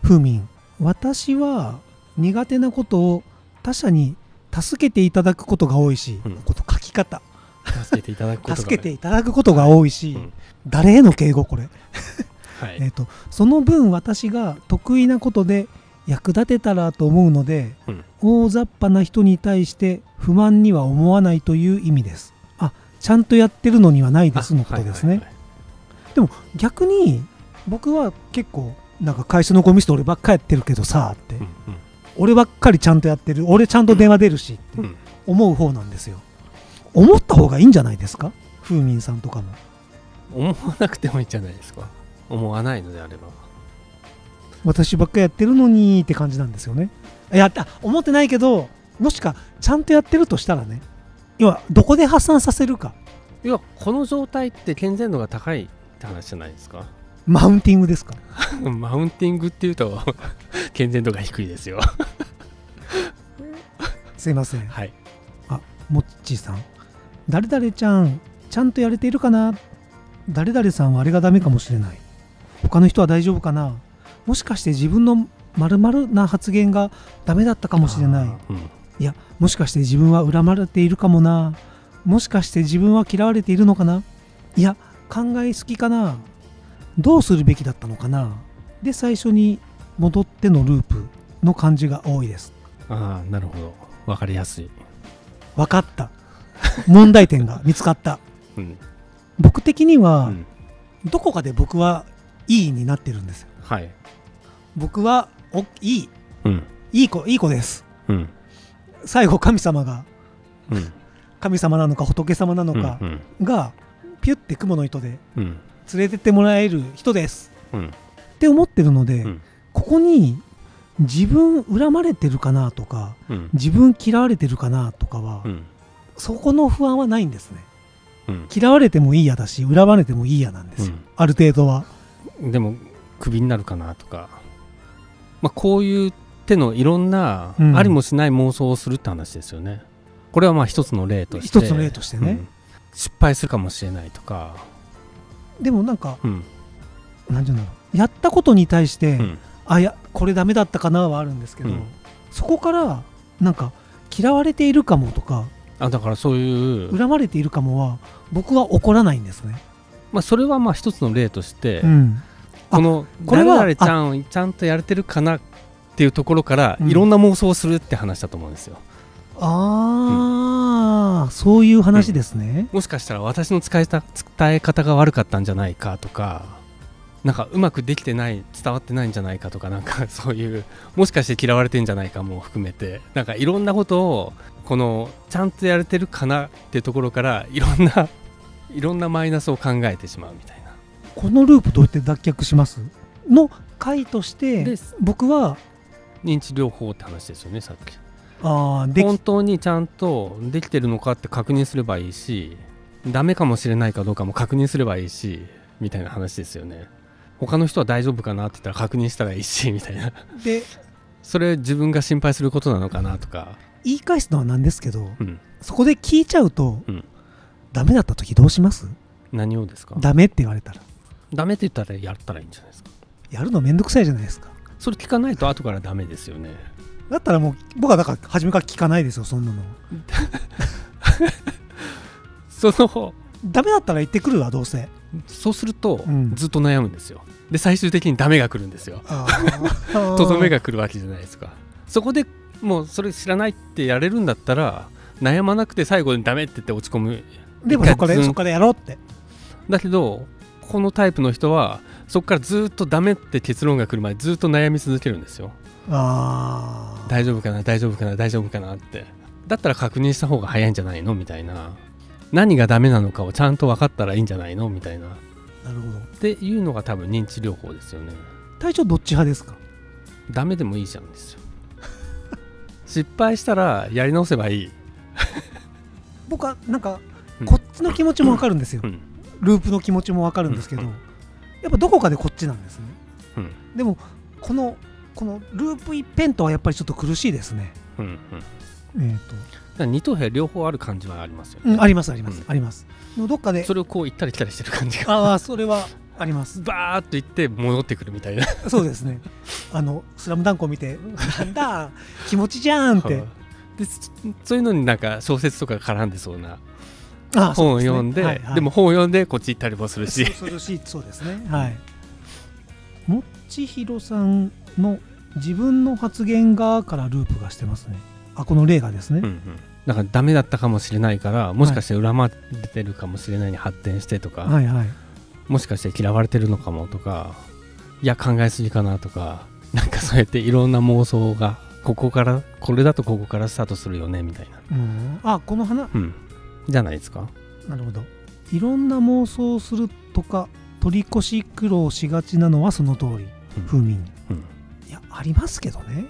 ふうみん、私は苦手なことを他者に助けていただくことが多いし、こと書き方助けていただくことが、 助けていただくことが多いし、誰への敬語これ、はい、その分私が得意なことで役立てたらと思うので、大雑把な人に対して不満には思わないという意味です。あ、ちゃんとやってるのにはないですのことですね。でも逆に僕は結構なんか会社のゴミ捨て俺ばっかやってるけどさって、俺ばっかりちゃんとやってる、俺ちゃんと電話出るしって思う方なんですよ。思った方がいいんじゃないですか、ふうみんさんとかも。 思わなくてもいいんじゃないですか。思わないのであれば。 私ばっかりやってるのにって感じなんですよね。思ってないけど、もしかちゃんとやってるとしたらね、要はどこで発散させるか。 いや、この状態って健全度が高いって話じゃないですか。 マウンティングですかマウンティングっていうと健全度が低いですよすいません。 はい。 あ、もっちーさん、誰々ちゃんちゃんとやれているかな、誰々さんはあれがダメかもしれない、他の人は大丈夫かな、もしかして自分の〇〇な発言がダメだったかもしれない、いや、もしかして自分は恨まれているかもな、もしかして自分は嫌われているのかな、いや、考えすぎかな、どうするべきだったのかな、で最初に戻ってのループの感じが多いです。 ああ、なるほど、分かりやすい。 分かった、問題点が見つかった、僕的には、どこかで僕はいいになってるんですよ。 はい。 僕はいい、いい子です、最後神様が、神様なのか仏様なのかがピュッて雲の糸で連れてってもらえる人です、って思ってるので、ここに自分恨まれてるかなとか、自分嫌われてるかなとかは、そこの不安はないんですね。嫌われてもいいやだし、恨まれてもいいやなんですよ、ある程度は。 でもクビになるかなとか、こういう手のいろんな、ありもしない妄想をするって話ですよね。これは一つの例としてね、失敗するかもしれないとか。 でもなんか、なんていうんだろう、やったことに対して、いやこれダメだったかなはあるんですけど、そこからなんか嫌われているかもとか、 だからそういう恨まれているかもは僕は怒らないんですね。 それは一つの例として、この誰々ちゃんちゃんとやれてるかなっていうところからいろんな妄想をするって話だと思うんですよ。 そういう話ですね。 もしかしたら私の伝え方が悪かったんじゃないかとか、なんかうまくできてない、伝わってないんじゃないかとか、なんかそういう、もしかして嫌われてんじゃないかも含めて、なんかいろんなことをこのちゃんとやれてるかなっていうところからいろんなマイナスを考えてしまうみたいな。 このループどうやって脱却しますの回として、僕は認知療法って話ですよね、さっき。 本当にちゃんとできてるのかって確認すればいいし、ダメかもしれないかどうかも確認すればいいしみたいな話ですよね。他の人は大丈夫かなって言ったら確認したらいいしみたいな。でそれ自分が心配することなのかなとか言い返すのはなんですけど、そこで聞いちゃうと、ダメだった時どうします？ 何をですか？ ダメって言われたら。 ダメって言ったらやったらいいんじゃないですか。 やるのめんどくさいじゃないですか。 それ聞かないと後からダメですよね。 だったらもう僕はだから初めから聞かないですよ、そんなの。ダメだったら言ってくるわ、どうせ。 そうすると、ずっと悩むんですよ。で最終的にダメが来るんですよ。とどめが来るわけじゃないですか。そこでもうそれ知らないってやれるんだったら悩まなくて最後にダメって言って落ち込む。 でもそこでやろうって。 だけどこのタイプの人はそこからずっとダメって結論が来るまでずっと悩み続けるんですよ。大丈夫かな大丈夫かな大丈夫かなって。だったら確認した方が早いんじゃないのみたいな。何がダメなのかをちゃんと分かったらいいんじゃないのみたいな。 なるほど。 っていうのが多分認知療法ですよね。 隊長どっち派ですか？ ダメでもいいじゃんですよ。失敗したらやり直せばいい。 僕はなんかこっちの気持ちも分かるんですよ、ループの気持ちも分かるんですけど、やっぱどこかでこっちなんですね、でもこのループ一辺とはやっぱりちょっと苦しいですね。 二等辺両方ある感じはありますよね。 ありますあります、あります。どっかでそれをこう行ったり来たりしてる感じが。 それはあります。 バーッと行って戻ってくるみたいな。 そうですね。 スラムダンクを見てなんだ気持ちじゃんってでそういうのになんか小説とか絡んでそうな本を読んで、でも本を読んでこっち行ったりもするしそうですね。はい。もっちひろさんの自分の発言側からループがしてますね。この例がですね、 だからダメだったかもしれないからもしかして恨まれてるかもしれないに発展してとか、もしかして嫌われてるのかもとか、いや考えすぎかなとか、なんかそうやっていろんな妄想がこれだとここからスタートするよねみたいな。 この花、 じゃないですか。 なるほど。いろんな妄想をするとか取り越し苦労しがちなのはその通り、風味に、いやありますけどね。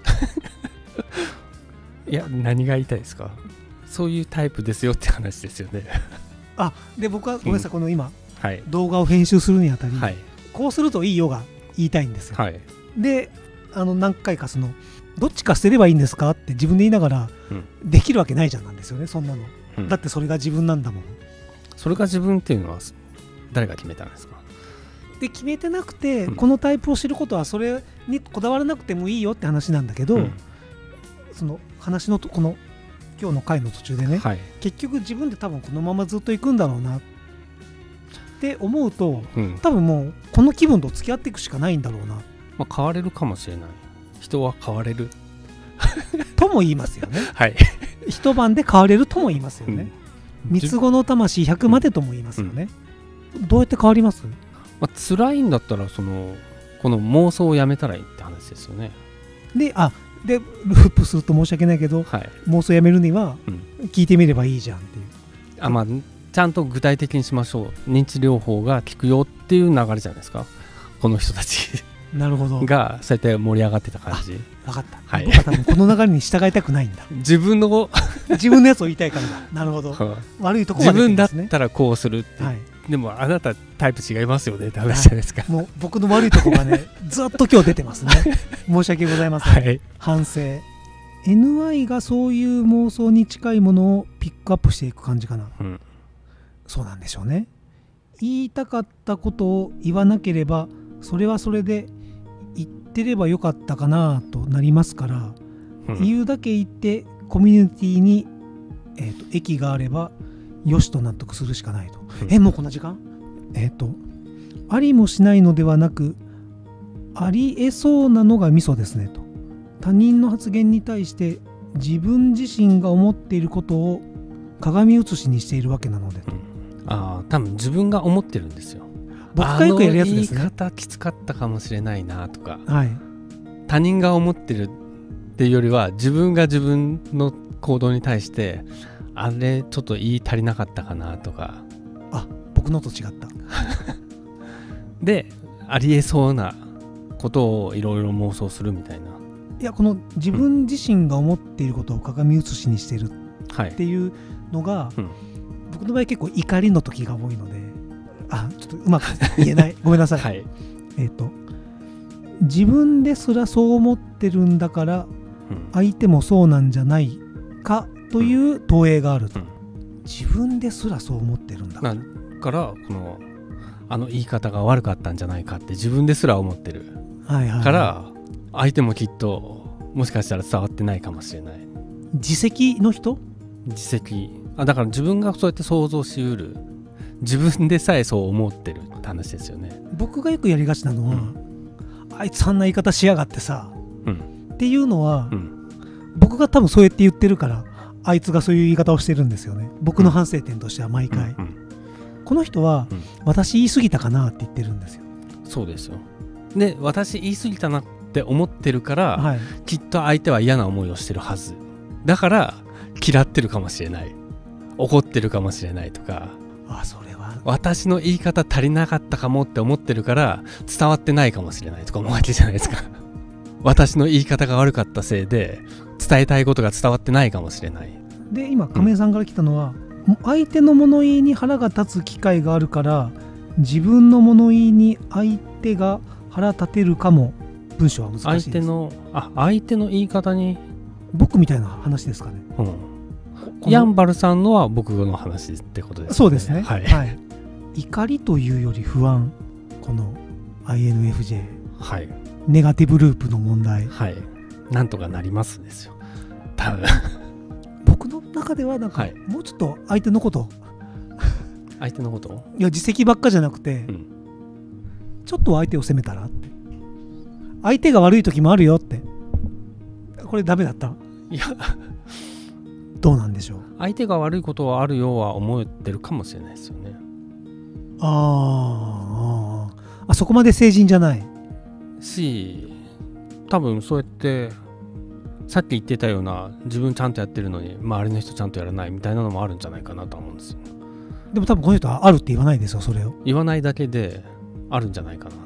いや何が言いたいですか。そういうタイプですよって話ですよね。 で僕はごめんなさい、この今、動画を編集するにあたり、こうするといいよが言いたいんですよ。で何回かどっちか捨てればいいんですかって自分で言いながら、できるわけないじゃんなんですよね、そんなの。だってそれが自分なんだもん。 それが自分っていうのは誰が決めたんですか。 で決めてなくて、このタイプを知ることはそれにこだわらなくてもいいよって話なんだけど、その話のこの今日の回の途中でね、結局自分で多分このままずっと行くんだろうなって思うと、多分もうこの気分と付き合っていくしかないんだろうな。 変われるかもしれない。人は変われるとも言いますよね。一晩で変われるとも言いますよね。三つ子の魂100までとも言いますよね。どうやって変わります？ 辛いんだったらこの妄想をやめたらいいって話ですよね。 でループすると申し訳ないけど、妄想やめるには聞いてみればいいじゃんっていう。 ちゃんと具体的にしましょう。認知療法が効くよっていう流れじゃないですか、この人たち。 なるほど。 がそうやって盛り上がってた感じ。 分かった。僕は多分この流れに従いたくないんだ。 自分のやつを言いたいからだ。なるほど。悪いとこまで、 自分だったらこうするって。でもあなたタイプ違いますよねって話じゃないですか。 もう僕の悪いとこがねずっと今日出てますね。申し訳ございません。反省。NY がそういう妄想に近いものをピックアップしていく感じかな。そうなんでしょうね。言いたかったことを言わなければそれはそれで言ってればよかったかなとなりますから、言うだけ言ってコミュニティに、益があればよしと納得するしかないと。もうこんな時間？ありもしないのではなくありえそうなのがミソですねと。他人の発言に対して自分自身が思っていることを鏡写しにしているわけなのでと。 多分自分が思ってるんですよ。 僕がよくやるやつですね。 言い方きつかったかもしれないなとか、他人が思ってるっていうよりは自分が自分の行動に対してあれちょっと言い足りなかったかなとか、 僕のと違ったでありえそうなことをいろいろ妄想するみたいな。 いやこの自分自身が思っていることを鏡写しにしているっていうのが、僕の場合結構怒りの時が多いので、ちょっとうまく言えないごめんなさい。自分ですらそう思ってるんだから、相手もそうなんじゃないかという投影があると。自分ですらそう思ってるんだから言い方が悪かったんじゃないかって自分ですら思ってるから、相手もきっともしかしたら伝わってないかもしれない。 自責の人？ 自責。だから自分がそうやって想像しうる、自分でさえそう思ってるって話ですよね。 僕がよくやりがちなのは、あいつあんな言い方しやがってさ、っていうのは、僕が多分そうやって言ってるからあいつがそういう言い方をしてるんですよね。僕の反省点としては毎回、この人は、私言い過ぎたかなって言ってるんですよ。 そうですよ。で私言い過ぎたなって思ってるから、きっと相手は嫌な思いをしてるはずだから嫌ってるかもしれない、怒ってるかもしれないとか、 それは私の言い方足りなかったかもって思ってるから伝わってないかもしれないとか思うわけじゃないですか。私の言い方が悪かったせいで伝えたいことが伝わってないかもしれない。 で今亀井さんから来たのは、相手の物言いに腹が立つ機会があるから自分の物言いに相手が腹立てるかも。文章は難しいです。 相手の言い方に僕みたいな話ですかね。 ヤンバルさんのは僕の話ってことですね。 そうですね。怒りというより不安、この INFJ。 ネガティブループの問題、 はい、なんとかなりますですよ多分僕の中ではなんか、もうちょっと相手のこといや自責ばっかじゃなくて、ちょっと相手を責めたらって、相手が悪い時もあるよって。これダメだった？ いやどうなんでしょう。 相手が悪いことはあるようは思ってるかもしれないですよね。 そこまで成人じゃないし、多分そうやってさっき言ってたような自分ちゃんとやってるのに周りの人ちゃんとやらないみたいなのもあるんじゃないかなと思うんですよ。 でも多分この人はあるって言わないですよ。それを言わないだけであるんじゃないかなって。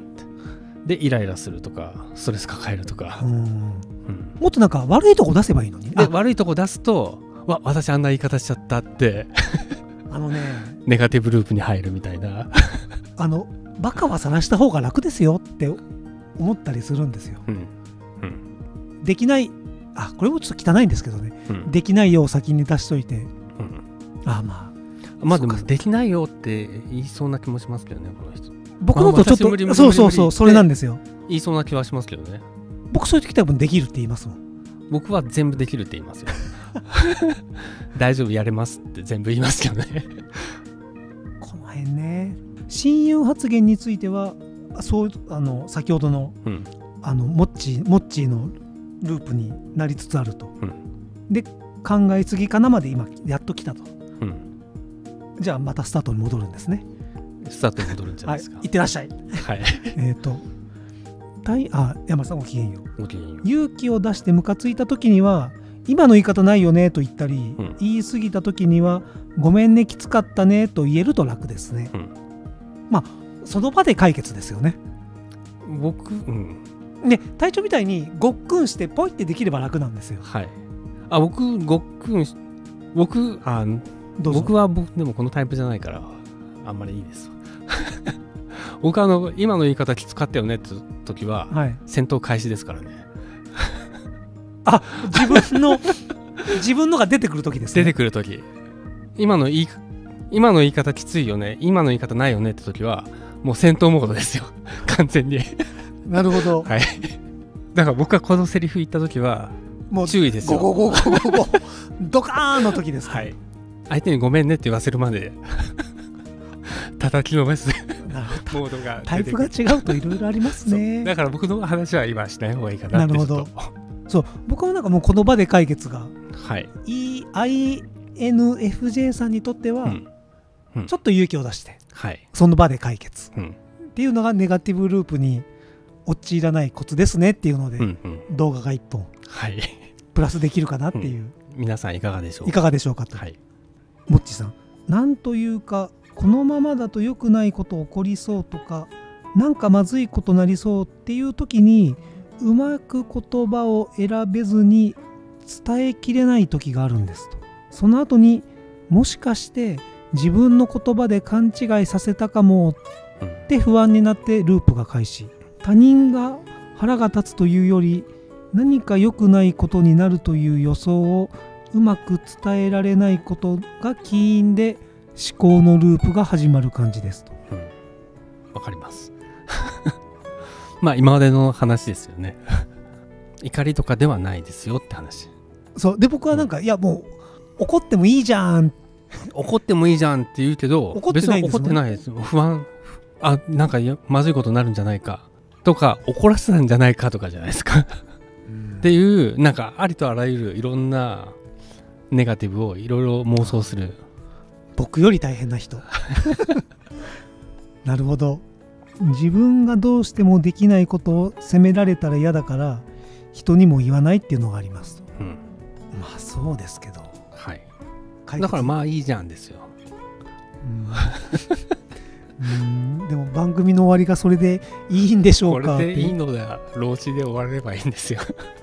でイライラするとかストレス抱えるとか、 もっとなんか悪いとこ出せばいいのに。 で悪いとこ出すと私あんな言い方しちゃったってネガティブループに入るみたいなバカは晒した方が楽ですよって思ったりするんですよ、できない、これもちょっと汚いんですけどね、できないよを先に出しといて、まあでもできないよって言いそうな気もしますけどね、この人。 僕のとちょっとそうそれなんですよ。 言いそうな気はしますけどね。 僕そういう時多分できるって言いますもん。 僕は全部できるって言いますよ大丈夫やれますって全部言いますけどねこの辺ね、親友発言についてはそう先ほどの、モッチーのループになりつつあると、で考えすぎかなまで今やっと来たと、じゃあまたスタートに戻るんですね。 スタートに戻るんじゃないですか。 いってらっしゃい。山さんごきげんよう。勇気を出してムカついた時には今の言い方ないよねと言ったり、言い過ぎた時にはごめんねきつかったねと言えると楽ですね。その場で解決ですよね。ね、隊長みたいにごっくんしてポイってできれば楽なんですよ。 僕ごっくん僕はでもこのタイプじゃないからあんまりいいです僕今の言い方きつかったよねって時は、戦闘開始ですからね自分のが出てくる時ですね。出てくる時、今の言い方きついよね、今の言い方ないよねって時はもう戦闘モードですよ完全になるほど。 だから僕はこのセリフ言った時はもう注意ですよ。 ドカーンの時です。 相手にごめんねって言わせるまで叩きのめすモードがタイプが違うといろいろありますねだから僕の話は今しない方がいいかなって。なるほど。 そう僕はなんかもうこの場で解決が、INFJ さんにとっては、ちょっと勇気を出して、その場で解決、っていうのがネガティブループに陥らないコツですねっていうので、動画が1本、プラスできるかなっていう、 皆さんいかがでしょうか。 いかがでしょうかと。もっちさん、なんというかこのままだと良くないこと起こりそうとか、なんかまずいことなりそうっていう時にうまく言葉を選べずに伝えきれない時があるんですと。その後にもしかして自分の言葉で勘違いさせたかもって不安になってループが開始。他人が腹が立つというより何か良くないことになるという予想をうまく伝えられないことが起因で思考のループが始まる感じですと。 わかります今までの話ですよね怒りとかではないですよって話。 そうで僕はなんか、いやもう怒ってもいいじゃん怒ってもいいじゃんって言うけど、別に怒ってないです。不安、なんかまずいことになるんじゃないかとか怒らせたんじゃないかとかじゃないですかっていうなんかありとあらゆるいろんなネガティブをいろいろ妄想する。 僕より大変な人なるほど。自分がどうしてもできないことを責められたら嫌だから人にも言わないっていうのがありますと。まあそうですけど、 だからまあいいじゃんですよでも番組の終わりがそれでいいんでしょうか。 これでいいので老子で終わればいいんですよ